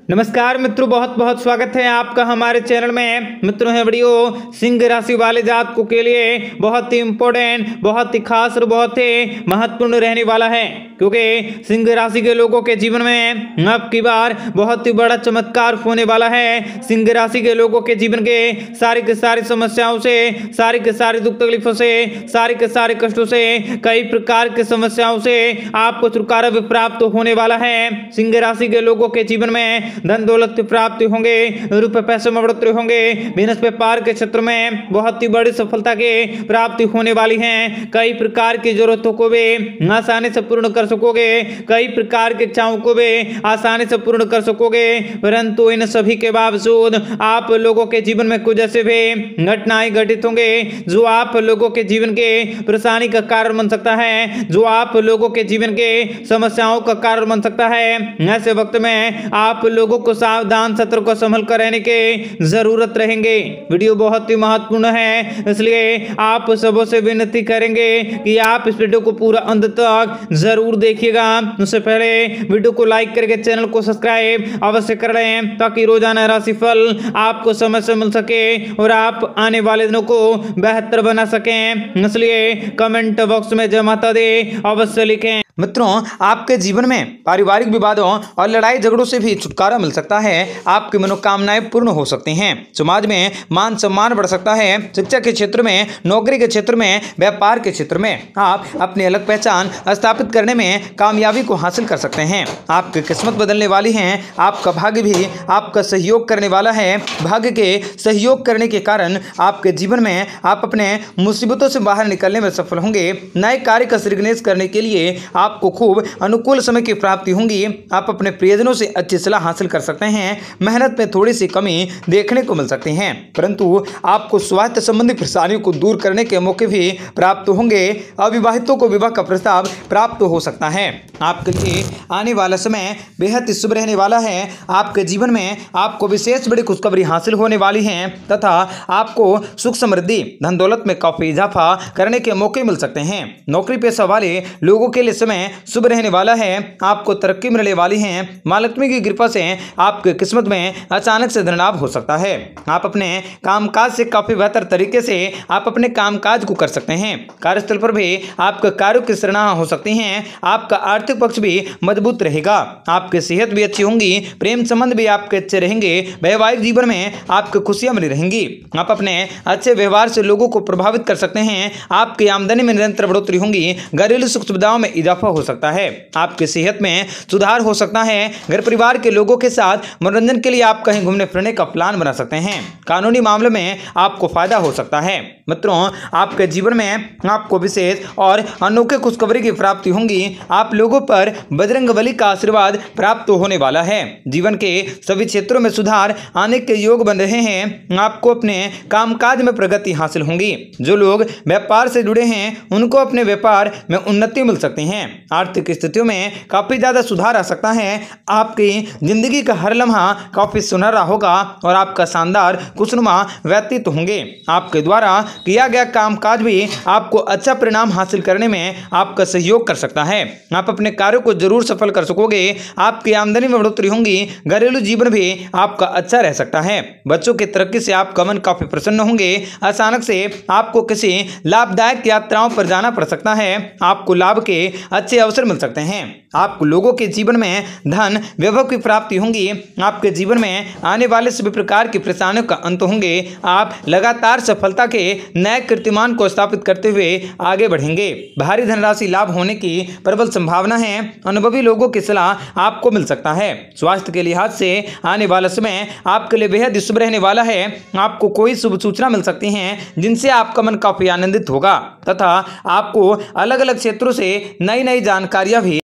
नमस्कार मित्रों, बहुत बहुत स्वागत है आपका हमारे चैनल में। मित्रों, है वीडियो सिंह राशि वाले जातकों के लिए बहुत ही इंपॉर्टेंट, बहुत ही खास और बहुत ही महत्वपूर्ण रहने वाला है, क्योंकि सिंह राशि के लोगों के जीवन में अब की बार बहुत ही बड़ा चमत्कार होने वाला है। सिंह राशि के लोगों के जीवन के सारी समस्याओं से, सारी के सारे दुख तकलीफों से, सारे के सारे कष्टों से, कई प्रकार की समस्याओं से आपको छुटकारा भी प्राप्त होने वाला है। सिंह राशि के लोगों के जीवन में धन दौलत की प्राप्ति होंगे, रुपए पैसे में बढ़ोतरी होंगे, बिजनेस व्यापार के क्षेत्र में बहुत ही बड़ी सफलता की प्राप्ति होने वाली है। कई प्रकार की जरूरतों को भी आसानी से पूर्ण कर सकोगे, कई प्रकार की इच्छाओं को भी आसानी से पूर्ण कर सकोगे। परंतु इन सभी के बावजूद आप लोगों के जीवन में कुछ ऐसे भी घटनाएं घटित होंगे जो आप लोगों के जीवन के परेशानी का कारण बन सकता है, जो आप लोगों के जीवन के समस्याओं का कारण बन सकता है। ऐसे वक्त में आप लोगों को सावधान सतर्क संभल कर रहने की जरूरत रहेंगे। वीडियो बहुत ही महत्वपूर्ण है, इसलिए आप सबों से विनती करेंगे कि आप इस वीडियो को पूरा अंत तक जरूर देखिएगा। उससे पहले वीडियो को लाइक करके चैनल को सब्सक्राइब अवश्य कर लें, ताकि रोजाना राशिफल आपको समय से मिल सके और आप आने वाले दिनों को बेहतर बना सकें। इसलिए कमेंट बॉक्स में जय माता दी अवश्य लिखें। मित्रों, आपके जीवन में पारिवारिक विवादों और लड़ाई झगड़ों से भी छुटकारा मिल सकता है। आपकी मनोकामनाएं पूर्ण हो सकती हैं। समाज में मान सम्मान बढ़ सकता है। शिक्षा के क्षेत्र में, नौकरी के क्षेत्र में, व्यापार के क्षेत्र में आप अपनी अलग पहचान स्थापित करने में कामयाबी को हासिल कर सकते हैं। आपकी किस्मत बदलने वाली है। आपका भाग्य भी आपका सहयोग करने वाला है। भाग्य के सहयोग करने के कारण आपके जीवन में आप अपने मुसीबतों से बाहर निकलने में सफल होंगे। नए कार्य का श्रीगणेश करने के लिए आपको खूब अनुकूल समय की प्राप्ति होंगी। आप अपने प्रियजनों से अच्छी सलाह हासिल कर सकते हैं। मेहनत में थोड़ी सी कमी देखने को मिल सकती है, परंतु आपको स्वास्थ्य संबंधी परेशानियों को दूर करने के मौके भी प्राप्त होंगे। अविवाहितों को विवाह का प्रस्ताव प्राप्त हो सकता है। आपके लिए आने वाला समय बेहद शुभ रहने वाला है। आपके जीवन में आपको विशेष बड़ी खुशखबरी हासिल होने वाली है तथा आपको सुख समृद्धि, धन दौलत में काफी इजाफा करने के मौके मिल सकते हैं। नौकरी पेशा वाले लोगों के लिए समय शुभ रहने वाला है। आपको तरक्की मिलने वाली है। मां लक्ष्मी की कृपा से आपके किस्मत में अचानक से धन लाभ हो सकता है। आप अपने कामकाज से काफी बेहतर तरीके से आप अपने कामकाज को कर सकते हैं। कार्यस्थल पर भी आपके कार्यों की सराहना हो सकती है। आपका आर्थिक पक्ष भी मजबूत रहेगा। आपकी सेहत भी अच्छी होंगी। प्रेम संबंध भी आपके अच्छे रहेंगे। वैवाहिक जीवन में आपको खुशियां मिली रहेंगी। आप अपने अच्छे व्यवहार से लोगों को प्रभावित कर सकते हैं। आपकी आमदनी में निरंतर बढ़ोतरी होंगी। घरेलू सुख सुविधाओं में इजाफा हो सकता है। आपकी सेहत में सुधार हो सकता है। घर परिवार के लोगों के साथ मनोरंजन के लिए आप कहीं घूमने फिरने का प्लान बना सकते हैं। कानूनी मामलों में आपको फायदा हो सकता है। मित्रों, आपके जीवन में आपको विशेष और अनोखे खुशखबरी की प्राप्ति होंगी। आप लोगों पर बजरंगबली का आशीर्वाद प्राप्त होने वाला है। जीवन के सभी क्षेत्रों में सुधार आने के योग बन रहे हैं। आपको अपने कामकाज में प्रगति हासिल होंगी। जो लोग व्यापार से जुड़े हैं उनको अपने व्यापार में उन्नति मिल सकती है। आर्थिक स्थितियों में काफी ज्यादा सुधार आ सकता है। आपकी जिंदगी का हर लम्हा काफी सुनहरा होगा और आपका शानदार खुशनुमा व्यतीत होंगे। आपके द्वारा किया गया कामकाज भी आपको अच्छा परिणाम हासिल करने में आपका सहयोग कर सकता है। आप अपने कार्यों को जरूर सफल कर सकोगे। आपकी आमदनी में बढ़ोतरी होंगी। घरेलू जीवन भी आपका अच्छा रह सकता है। बच्चों की तरक्की से आपका मन काफी प्रसन्न होंगे। अचानक से आपको किसी लाभदायक यात्राओं पर जाना पड़ सकता है। आपको लाभ के अच्छे अवसर मिल सकते हैं। आप लोगों के जीवन में धन वैभव की प्राप्ति होंगी। आपके जीवन में आने वाले सभी प्रकार की परेशानियों का अंत होंगे। आप लगातार सफलता के नए कीर्तिमान को स्थापित करते हुए आगे बढ़ेंगे। भारी धनराशि लाभ होने की प्रबल संभावना है। अनुभवी लोगों की सलाह आपको मिल सकता है। स्वास्थ्य के लिहाज से आने वाला समय आपके लिए बेहद शुभ रहने वाला है। आपको कोई शुभ सूचना मिल सकती है जिनसे आपका मन काफी आनंदित होगा तथा आपको अलग अलग क्षेत्रों से नई नई जानकारियां भी